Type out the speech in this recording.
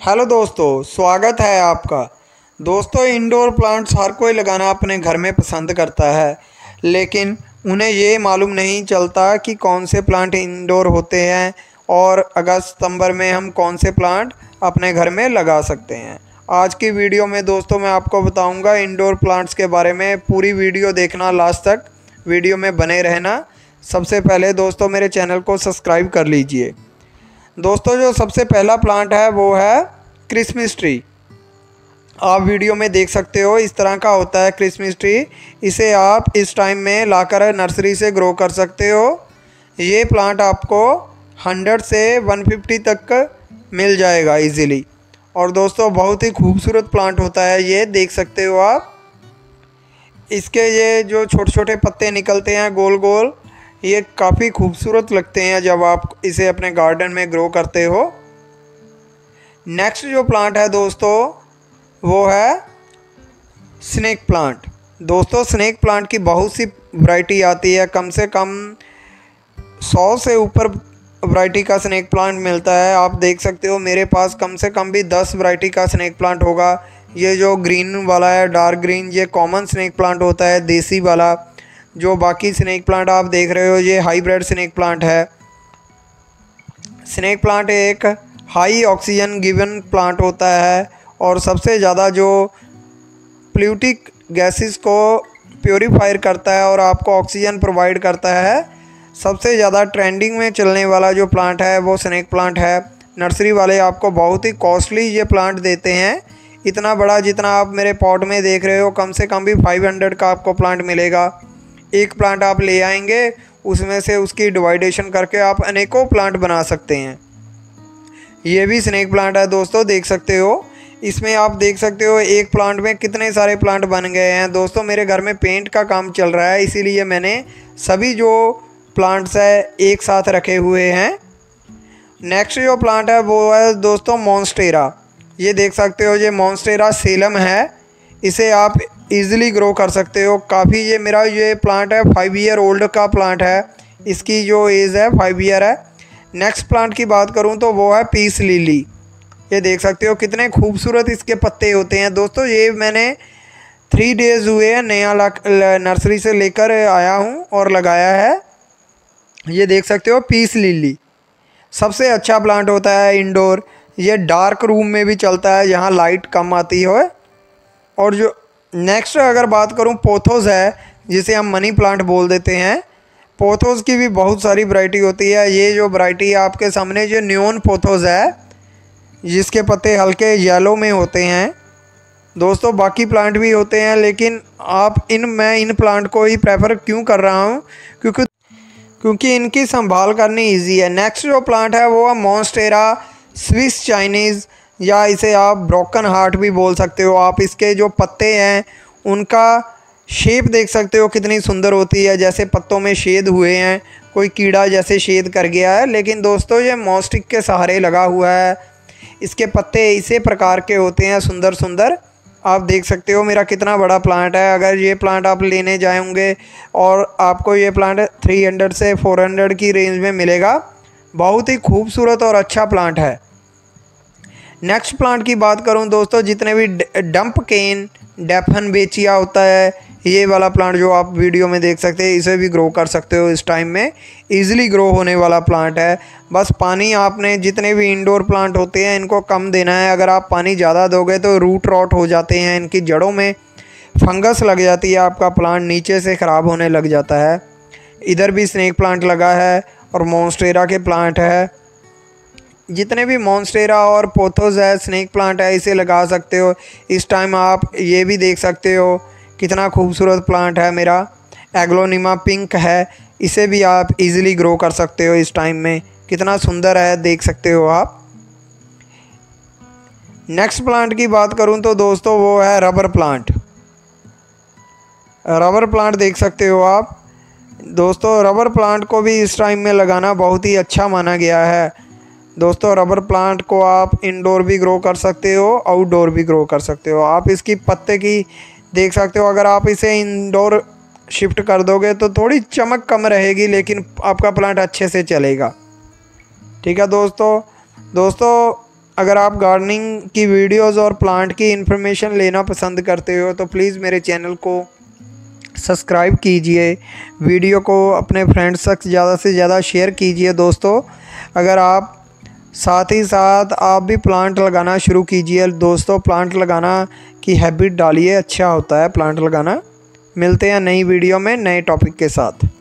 Hello दोस्तों, स्वागत है आपका। दोस्तों, इंडोर प्लांट्स हर कोई लगाना अपने घर में पसंद करता है, लेकिन उन्हें ये मालूम नहीं चलता कि कौन से प्लांट इंडोर होते हैं और अगस्त सितंबर में हम कौन से प्लांट अपने घर में लगा सकते हैं। आज की वीडियो में दोस्तों मैं आपको बताऊंगा इंडोर प्लांट्स के बारे में। पूरी वीडियो देखना, लास्ट तक वीडियो में बने रहना। सबसे पहले दोस्तों मेरे चैनल को सब्सक्राइब कर लीजिए। दोस्तों, जो सबसे पहला प्लांट है वो है क्रिसमस ट्री। आप वीडियो में देख सकते हो, इस तरह का होता है क्रिसमस ट्री। इसे आप इस टाइम में लाकर नर्सरी से ग्रो कर सकते हो। ये प्लांट आपको 100 से 150 तक मिल जाएगा इजीली। और दोस्तों बहुत ही खूबसूरत प्लांट होता है, ये देख सकते हो आप। इसके ये जो छोटे छोटे पत्ते निकलते हैं गोल गोल, ये काफ़ी खूबसूरत लगते हैं जब आप इसे अपने गार्डन में ग्रो करते हो। नेक्स्ट जो प्लांट है दोस्तों वो है स्नेक प्लांट। दोस्तों स्नेक प्लांट की बहुत सी वैरायटी आती है, कम से कम 100 से ऊपर वैरायटी का स्नेक प्लांट मिलता है। आप देख सकते हो मेरे पास कम से कम भी 10 वैरायटी का स्नेक प्लांट होगा। ये जो ग्रीन वाला है, डार्क ग्रीन, ये कॉमन स्नेक प्लांट होता है, देसी वाला। जो बाकी स्नेक प्लांट आप देख रहे हो ये हाइब्रिड स्नेक प्लांट है। स्नेक प्लांट एक हाई ऑक्सीजन गिवन प्लांट होता है और सबसे ज़्यादा जो प्ल्यूटिक गैसेस को प्योरीफायर करता है और आपको ऑक्सीजन प्रोवाइड करता है। सबसे ज़्यादा ट्रेंडिंग में चलने वाला जो प्लांट है वो स्नेक प्लांट है। नर्सरी वाले आपको बहुत ही कॉस्टली ये प्लांट देते हैं। इतना बड़ा जितना आप मेरे पॉट में देख रहे हो, कम से कम भी 500 का आपको प्लांट मिलेगा। एक प्लांट आप ले आएंगे, उसमें से उसकी डिवाइडेशन करके आप अनेकों प्लांट बना सकते हैं। ये भी स्नेक प्लांट है दोस्तों, देख सकते हो। इसमें आप देख सकते हो एक प्लांट में कितने सारे प्लांट बन गए हैं। दोस्तों मेरे घर में पेंट का काम चल रहा है, इसीलिए मैंने सभी जो प्लांट्स है एक साथ रखे हुए हैं। नेक्स्ट जो प्लांट है वो है दोस्तों मॉन्स्टेरा। ये देख सकते हो, ये मॉन्स्टेरा सेलम है। इसे आप इजीली ग्रो कर सकते हो। काफ़ी ये प्लांट है 5 ईयर ओल्ड का प्लांट है। इसकी जो एज है 5 ईयर है। नेक्स्ट प्लांट की बात करूं तो वो है पीस लिली। ये देख सकते हो कितने खूबसूरत इसके पत्ते होते हैं। दोस्तों ये मैंने 3 डेज़ हुए हैं नया नर्सरी से लेकर आया हूं और लगाया है। ये देख सकते हो पीस लिली सबसे अच्छा प्लांट होता है इंडोर। ये डार्क रूम में भी चलता है जहाँ लाइट कम आती है। और जो नेक्स्ट अगर बात करूं पोथोस है, जिसे हम मनी प्लांट बोल देते हैं। पोथोस की भी बहुत सारी वैरायटी होती है। ये जो वैरायटी आपके सामने जो नियॉन पोथोस है, जिसके पत्ते हल्के येलो में होते हैं। दोस्तों बाकी प्लांट भी होते हैं, लेकिन मैं इन प्लांट को ही प्रेफर क्यों कर रहा हूँ, क्योंकि इनकी संभाल करनी इजी है। नेक्स्ट जो प्लांट है वो है मॉन्स्टेरा स्विस चाइनीज़, या इसे आप ब्रोकन हार्ट भी बोल सकते हो। आप इसके जो पत्ते हैं उनका शेप देख सकते हो कितनी सुंदर होती है, जैसे पत्तों में छेद हुए हैं, कोई कीड़ा जैसे छेद कर गया है। लेकिन दोस्तों ये मॉस्टिक के सहारे लगा हुआ है। इसके पत्ते इसी प्रकार के होते हैं, सुंदर सुंदर। आप देख सकते हो मेरा कितना बड़ा प्लांट है। अगर ये प्लांट आप लेने जाएंगे और आपको ये प्लांट 300 से 400 की रेंज में मिलेगा। बहुत ही खूबसूरत और अच्छा प्लांट है। नेक्स्ट प्लांट की बात करूं दोस्तों, जितने भी डंप केन डेफन बेचिया होता है, ये वाला प्लांट जो आप वीडियो में देख सकते हैं, इसे भी ग्रो कर सकते हो। इस टाइम में इजीली ग्रो होने वाला प्लांट है। बस पानी आपने जितने भी इंडोर प्लांट होते हैं इनको कम देना है। अगर आप पानी ज़्यादा दोगे तो रूट रॉट हो जाते हैं, इनकी जड़ों में फंगस लग जाती है, आपका प्लांट नीचे से ख़राब होने लग जाता है। इधर भी स्नेक प्लांट लगा है और मॉन्स्टेरा के प्लांट है। जितने भी मॉन्स्टेरा और पोथोस है, स्नेक प्लांट है, इसे लगा सकते हो। इस टाइम आप ये भी देख सकते हो कितना खूबसूरत प्लांट है मेरा। एग्लोनिमा पिंक है, इसे भी आप इजीली ग्रो कर सकते हो। इस टाइम में कितना सुंदर है, देख सकते हो आप। नेक्स्ट प्लांट की बात करूं तो दोस्तों वो है रबर प्लांट। रबर प्लांट देख सकते हो आप। दोस्तों रबर प्लांट को भी इस टाइम में लगाना बहुत ही अच्छा माना गया है। दोस्तों रबर प्लांट को आप इंडोर भी ग्रो कर सकते हो, आउटडोर भी ग्रो कर सकते हो। आप इसकी पत्ते की देख सकते हो। अगर आप इसे इंडोर शिफ्ट कर दोगे तो थोड़ी चमक कम रहेगी, लेकिन आपका प्लांट अच्छे से चलेगा। ठीक है दोस्तों अगर आप गार्डनिंग की वीडियोस और प्लांट की इन्फॉर्मेशन लेना पसंद करते हो तो प्लीज़ मेरे चैनल को सब्सक्राइब कीजिए, वीडियो को अपने फ्रेंड्स तक ज़्यादा से ज़्यादा शेयर कीजिए दोस्तों। अगर आप साथ ही साथ आप भी प्लांट लगाना शुरू कीजिए दोस्तों, प्लांट लगाना की हैबिट डालिए, अच्छा होता है प्लांट लगाना। मिलते हैं नई वीडियो में नए टॉपिक के साथ।